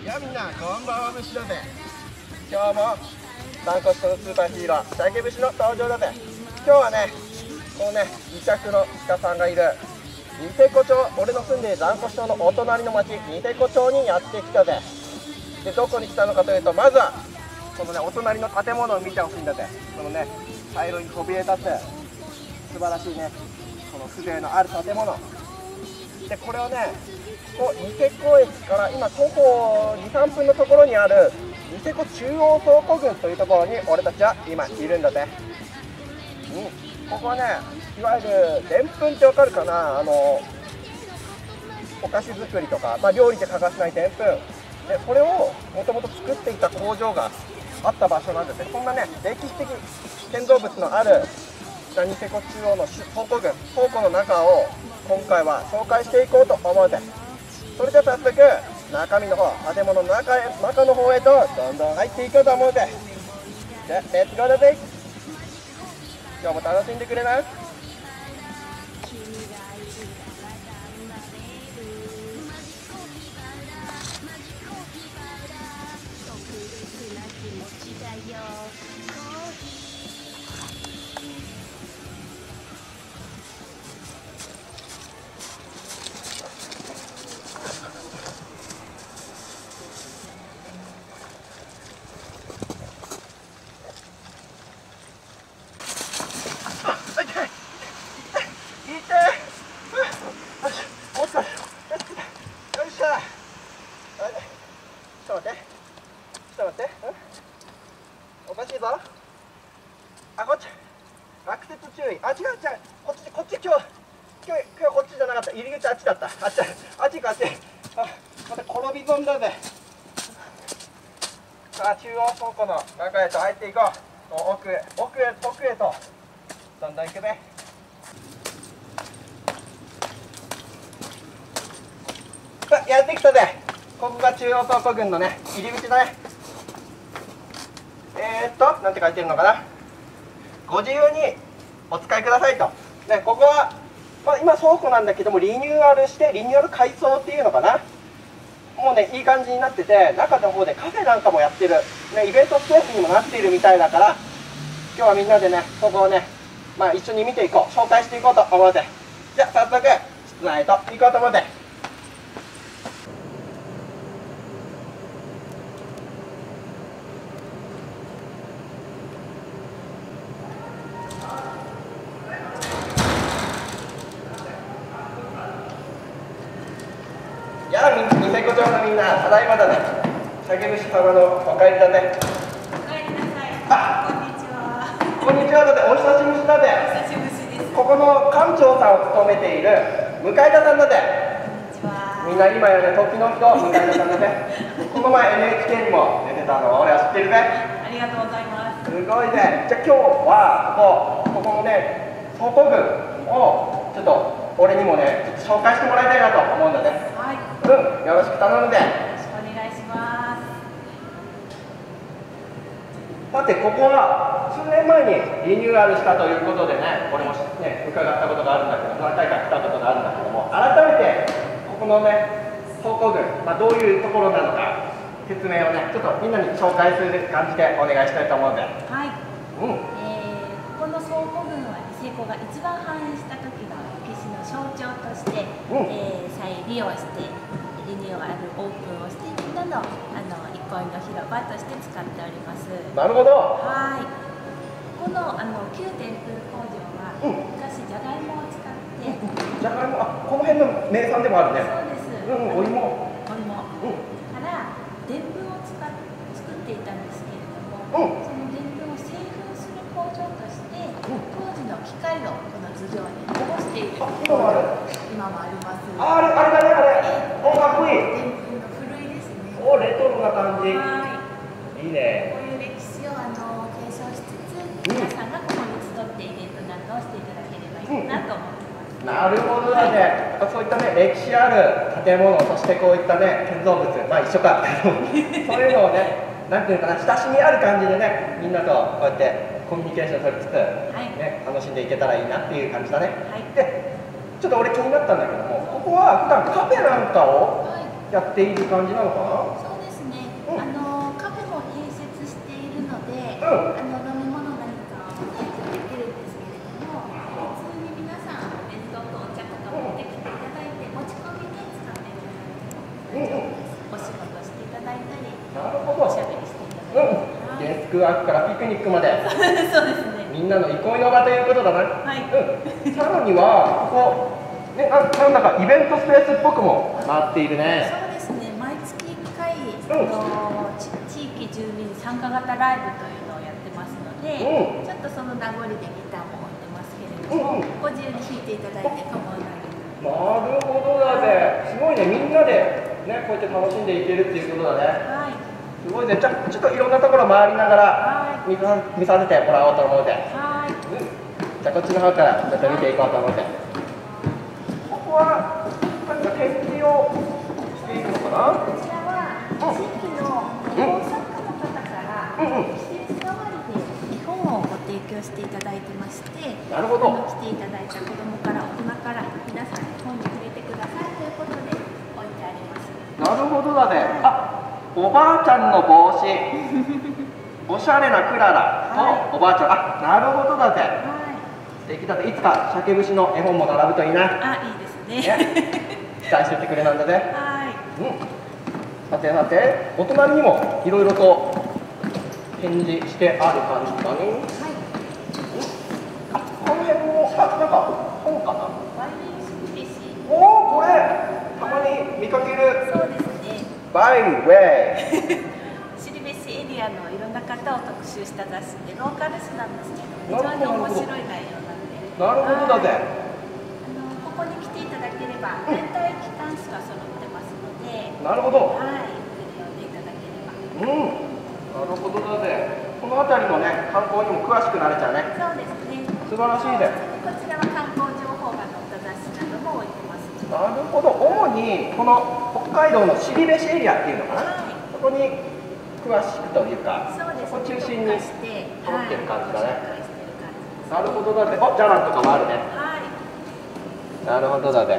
やみんなこんばんは、虫だぜ。今日も参考書のスーパーヒーローシャケ節の登場だぜ。今日はね、このね癒着の鹿さんがいるニセコ町、俺の住んでいる蘭越町のお隣の町ニセコ町にやってきたぜ。でどこに来たのかというと、まずはこのねお隣の建物を見てほしいんだぜ。このね茶色にそびえ立つ素晴らしいねこの風情のある建物で、これをねここニセコ駅から今徒歩 2,3 分のところにあるニセコ中央倉庫群というところに俺たちは今いるんだぜ。ここはねいわゆるでんぷんってわかるかな、お菓子作りとか、料理で欠かせないでんぷんで、これをもともと作っていた工場があった場所なんですね。そんなね歴史的建造物のあるニセコ中央の倉庫群、倉庫の中を今回は紹介していこうと思うぜ。それでは早速中身の方、建物の中の方へとどんどん入っていこうと思うぜ。じゃあレッツゴーだぜ。今日も楽しんでくれな。おかしいぞ。あ、こっち。アクセス注意。あ、違う。こっち今日こっちじゃなかった。入り口あっちだった。あっち行く。あ、また転び損だぜ。さあ、中央倉庫の中へと入っていこう。奥へとどんどん行くぜ。さあ、やってきたぜ。ここが中央倉庫群のね入り口だね。なんて書いてるのかな。ご自由にお使いくださいと。ね、ここは、今倉庫なんだけどもリニューアル改装っていうのかな。もうねいい感じになってて、中の方でカフェなんかもやってる、ね、イベントスペースにもなっているみたいだから、今日はみんなでねそこをね、一緒に見ていこう、紹介していこうと思うぜ。じゃあ早速室内へと行こうと思うぜ。ニセコ町のみんな、ただいまだね。シャケ節様のお帰りだね。 お帰りなさい。あ、こんにちは。 こんにちはだぜ。お久しぶりだぜ。 お久しぶりです。 ここの館長さんを務めている向田さんだぜ。 こんにちは。 みんな今やね、時の人向田さんだぜ。この前 NHK にも出てたの俺は知ってるぜ。 ありがとうございます。 すごいぜ。じゃあ今日はここのね倉庫群をちょっと俺にもねちょっと紹介してもらいたいなと思うんだね。 はい。 よろしく頼むぜ。 よろしくお願いします。 さてここは数年前にリニューアルしたということでね、俺もね伺ったことがあるんだけど、何回か来たことがあるんだけども、改めてここのね倉庫群、どういうところなのか説明をねちょっとみんなに紹介する感じでお願いしたいと思うんで。 はい。ここの倉庫群はニセコが一番繁栄した時の歴史の象徴として、再利用してリニューアルオープンをしてみんなの憩いの広場として使っております。 なるほど。 はい。この旧天風工場は、昔じゃがいもを使って、 じゃがいも、この辺の名産でもあるね。 そうです。 お芋。 からでんぷんを作っていたんですけれども、そのでんぷんを製粉する工場として、当時の機械をこの頭上に残している工場、今もあります。 あれだね、かっこいい。 でんぷんの古いですね。 レトロな感じ。いいね。 こういう歴史を継承しつつ、皆さんがここに集ってイベントなどをしていただければいいなと思ってます。 なるほどだね。そういったね歴史ある建物、そしてこういったね建造物、一緒かそういうのをね、なんていうかな、親しみある感じでね、みんなとこうやってコミュニケーション取りつつ、楽しんでいけたらいいなっていう感じだね。で、ちょっと俺気になったんだけども、ここは普段カフェなんかをやっている感じなのかな？ そうです飲み物何かを持っていただけるんですけれども、普通に皆さんお弁当とお茶とか持ってきていただいて持ち込みで使っていただいてお仕事していただいたり、おしゃべりしていただいたり、 デスクワークからピクニックまでそうですね。 みんなの憩いの場ということだな。 はい。 さらにはここね、なんだかイベントスペースっぽくもなっているね。 そうですね。毎月1回、地域住民参加型ライブというのをやってますので、ちょっとその名残でギターも置いてますけれども、ご自由に弾いていただいて構わない。 なるほどだぜ。すごいね、みんなでね、こうやって楽しんでいけるっていうことだね。 はい。 すごいね。じゃあちょっといろんなところ回りながら見させてもらおうと思うで。 はい。 じゃあこっちの方からちょっと見ていこうと思うで。ここは何か展示をしているのかな。 こちらは地域の絵本作家の方から季節代わりで絵本をご提供していただいてまして、 なるほど。 来ていただいた子どもから大人から皆さん絵本に触れてくださいということで置いてあります。 なるほどだね。あ、おばあちゃんの帽子おしゃれなクララとおばあちゃん、あ、なるほどだぜ。素敵だぜ。いつか鮭節の絵本も並ぶといいな。 あ、いいですね。 期待しててくれなんだね。 はい。 さてさて、お隣にもいろいろと展示してある感じだね。はい。この辺も、なんか本かな。 ワインシリベシ。 おお、これたまに見かける。 そうですね。 バイウェイ。 シリベシエリアのいろんな方を特集した雑誌でローカル誌なんですけど、非常に面白い内容なんで。 なるほどだぜ。 ここに来ていただければ全体機関士が揃ってますので。 なるほど。 はい、ゆっくり読んでいただければ。 なるほどだぜ。この辺りのね、観光にも詳しくなれちゃうね。 そうですね。 素晴らしいです。 こちらは観光情報が載った雑誌なども置いてます。 なるほど。主にこの北海道の後志エリアっていうのかな。そこに詳しくというか、そこ中心に揃ってる感じだね。なるほどだぜ。お、ジャランとかもあるね。 はい。 なるほどだぜ。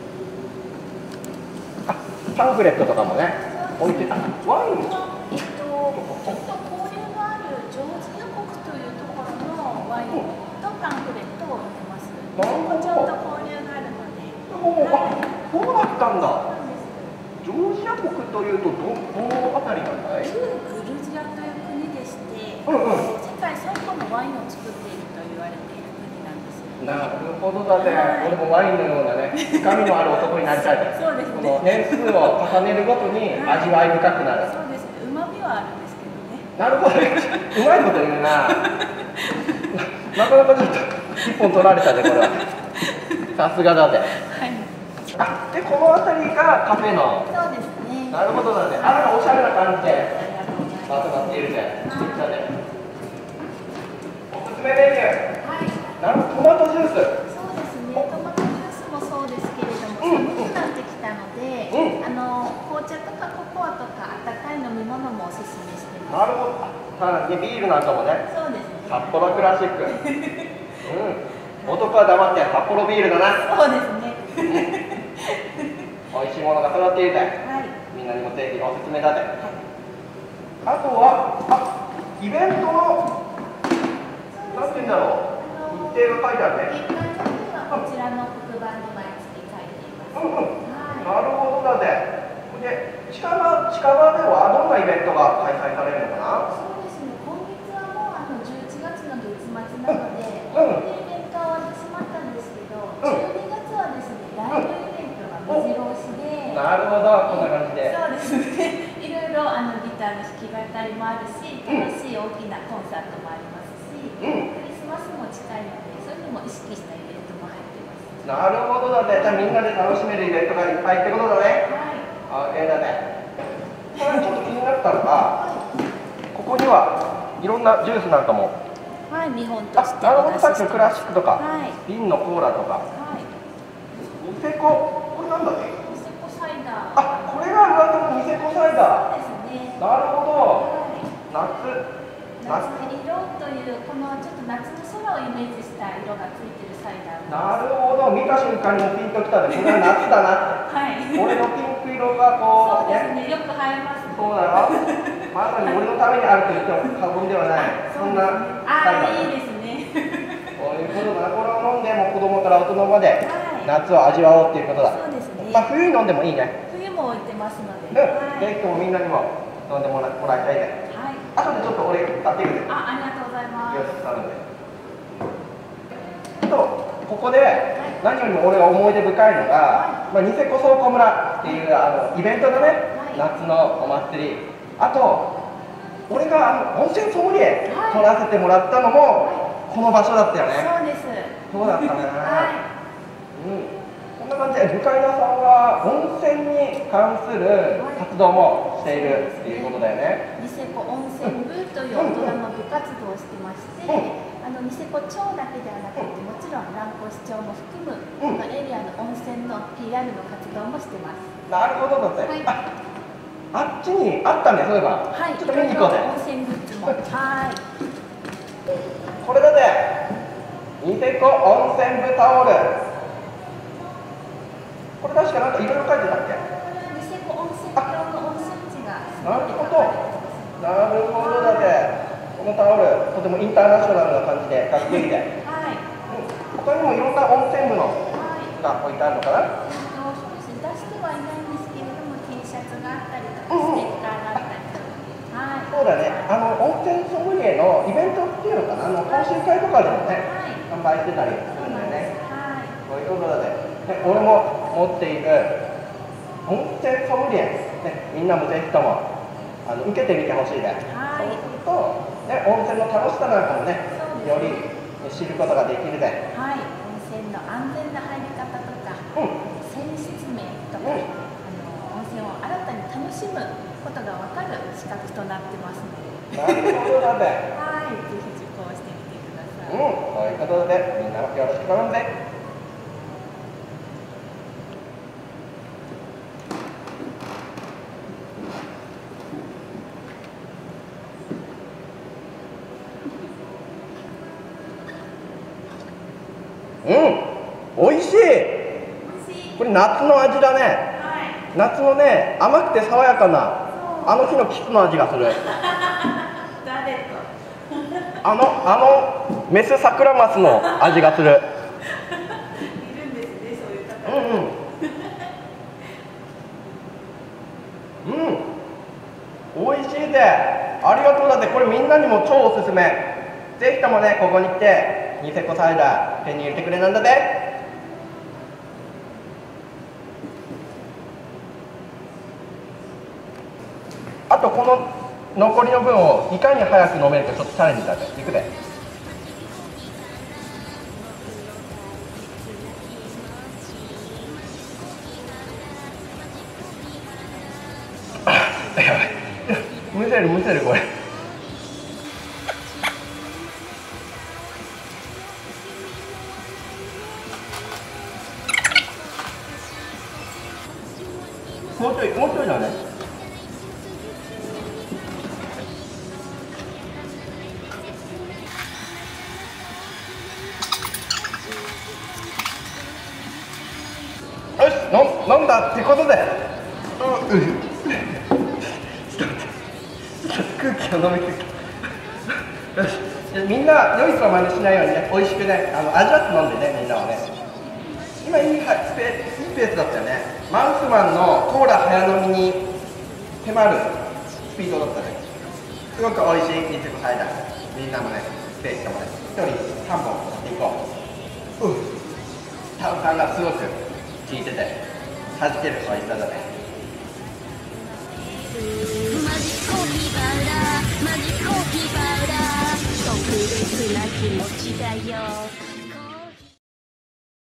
あ、パンフレットとかもね、置いてた。ワイン。 ちょっと交流のあるジョージア国というところのワインとパンフレットを置いてます。ちょっと交流があるので。 そうだったんだ。ジョージア国というとどのあたりなんだい？ グルジアという国でして、世界最古のワインを作っていると言われている国なんです。 なるほどだね。俺もワインのようなね、深みのある男になりたい。 そうですね。 この年数を重ねるごとに味わい深くなる。 そうですね。旨味はあるんですけどね。 なるほどね。うまいこと言うな。なかなかちょっと一本取られたね、これは。さすがだぜ。 はい。 あ、で、この辺りがカフェの。 そうですね。 なるほどだね。あら、おしゃれな感じでまとまっているね。素敵だね。おすすめメニュー。 はい。 トマトジュース。 そうですね。トマトジュースもそうですけれども、寒くなってきたので、紅茶とかココアとか温かい飲み物もおすすめしてます。 なるほど。さらにビールなんかもね。 そうですね。 札幌クラシック。男は黙って札幌ビールだな。 そうですね。 美味しいものが揃っているぜ。 はい。 みんなにもぜひおすすめだぜ。あとは、イベントの、なんて言うんだろう。日程が書いてあるね。 日程はこちらの黒板に毎月書いています。 なるほどだぜ。で、近場ではどんなイベントが開催されるのかな。 そうですね。今月はもう11月の月末なので、イベントは始まったんですけど、12月はですね、ライブイベントが目白押しで。 なるほど、こんな感じで。 そうですね。いろいろギターの弾き語りもあるし、楽しい大きなコンサートもありますし、クリスマスも近いので、そういうのも意識したイベントも入ってます。 なるほどだね。じゃあみんなで楽しめるイベントがいっぱいってことだね。 はい。 OK だね。これちょっと気になったのが、ここにはいろんなジュースなんかも。 はい、見本として。 なるほど、さっきのクラシックとか、瓶のコーラとか。ニセコ、これなんだね。 ニセコサイダー。 あ、これがニセコサイダー。 そうですね。 なるほど。夏色というこのちょっと夏の空をイメージした色がついてるサイダー。 なるほど、見た瞬間にピンときたで、これは夏だなって。 はい。 俺のピンク色色がこうそうですね、よく映えますね。 そうだろまさに俺のためにあると言っても過言ではない、そんなああ、いいですね。 こういうことだな。これを飲んでも子供から大人まではい夏を味わおうっていうことだ。 そうですね。 まあ冬に飲んでもいいね。 冬も置いてますので。 うん、ぜひともみんなにも飲んでもらいたいね。 はい。 後でちょっと俺買ってくるね。 ありがとうございます。 よろしく頼むね。ここで何よりも俺が思い出深いのが、まあ、ニセコ倉庫村っていうイベントだね、夏のお祭り。あと俺が温泉ソムリエ取らせてもらったのもこの場所だったよね。 そうです。 そうだったね。 はい。 こんな感じで向田さんは温泉に関する活動もしているっていうことだよね。 ニセコ温泉部という大人の部活動をしてまして、ニセコ町だけではなくて、もちろん蘭越町も含む、エリアの温泉の PR の活動もしてます。 なるほどだって。あっちにあったね、そういえば。 はい、 ちょっと見に行こうね。 温泉グッズも。はい。 これだね。ニセコ温泉部タオル。これ確かなんかいろいろ書いてたっけ？ ニセコ温泉郷の温泉地がなるほど。なるほどだね。このタオル、とてもインターナショナルな感じでかっこいいね。 はい。 他にもいろんな温泉部のが置いてあるのかな？ そうです。出してはいないんですけれども、T シャツがあったりとか、ステッカーがあったりとか。はい。 そうだね。温泉ソムリエのイベントっていうのかな、講習会とかでもね、販売してたりするんだよね。 はい。 そういうことだね。で、俺も持っている温泉ソムリエ、ね、みんなもぜひとも受けてみてほしいね。 はい。 そうすると、ね、温泉の楽しさなんかもね、より知ることができるね。 はい。温泉の安全な入り方とか、泉質名とか、温泉を新たに楽しむことが分かる資格となってますので。 なるほどだね。 はい。ぜひ受講してみてください。 そういうことで、みんなよろしく頼むぜ。美味しい。これ夏の味だね。夏のね、甘くて爽やかなあの日のキスの味がする。 誰と？ メスサクラマスの味がする。 いるんですね、そういう方。 美味しいぜ。ありがとうだって。これみんなにも超おすすめ。ぜひともね、ここに来てニセコサイダー手に入れてくれなんだぜ。あとこの残りの分をいかに早く飲めるかちょっとチャレンジだぜ。いくぜ。やばい。むせるこれ。もうちょいだね。よし、飲んだってことで。ちょっと待って。空気を飲みすぎ。よし、みんな良い子は真似しないようにね、美味しくね、味わって飲んでね、みんなはね。今いいペースだったよね。マウスマンのコーラ早飲みに迫るスピードだったね。すごく美味しいニセコサイダー。みんなもね、ぜひともね、1人3本いこう。炭酸がすごく効いてて、弾ける美味しさだね。 マジコーヒーパウダー、マジコーヒーパウダー、特別な気持ちだよ。